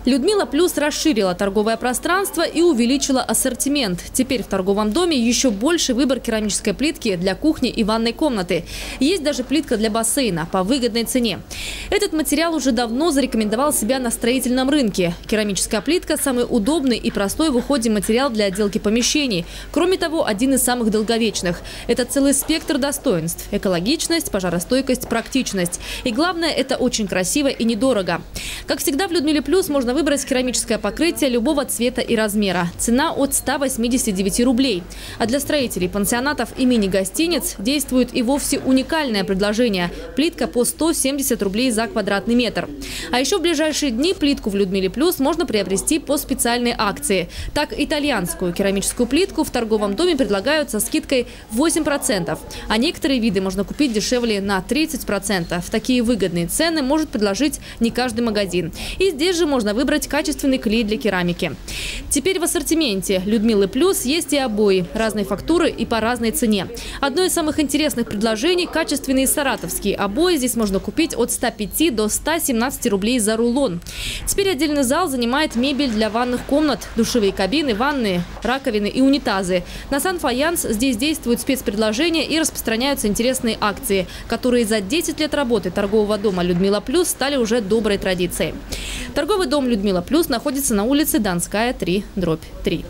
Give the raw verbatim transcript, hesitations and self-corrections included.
Людмила Плюс расширила торговое пространство и увеличила ассортимент. Теперь в торговом доме еще больше выбор керамической плитки для кухни и ванной комнаты. Есть даже плитка для бассейна по выгодной цене. Этот материал уже давно зарекомендовал себя на строительном рынке. Керамическая плитка – самый удобный и простой в уходе материал для отделки помещений. Кроме того, один из самых долговечных. Это целый спектр достоинств – экологичность, пожаростойкость, практичность. И главное – это очень красиво и недорого. Как всегда, в Людмиле Плюс можно выбрать керамическое покрытие любого цвета и размера. Цена от ста восьмидесяти девяти рублей. А для строителей пансионатов и мини-гостиниц действует и вовсе уникальное предложение – плитка по сто семьдесят рублей за квадратный метр. А еще в ближайшие дни плитку в Людмиле Плюс можно приобрести по специальной акции. Так, итальянскую керамическую плитку в торговом доме предлагают со скидкой восемь процентов. А некоторые виды можно купить дешевле на тридцать процентов. Такие выгодные цены может предложить не каждый магазин. И здесь же можно выбрать качественный клей для керамики. Теперь в ассортименте Людмилы Плюс есть и обои разной фактуры и по разной цене. Одно из самых интересных предложений – качественные саратовские обои. Здесь можно купить от ста пяти до ста семнадцати рублей за рулон. Теперь отдельный зал занимает мебель для ванных комнат, душевые кабины, ванны, раковины и унитазы. На Сан-Фаянс здесь действуют спецпредложения и распространяются интересные акции, которые за десять лет работы торгового дома Людмила Плюс стали уже доброй традицией. Торговый дом Людмила Плюс находится на улице Донская, три, дробь три.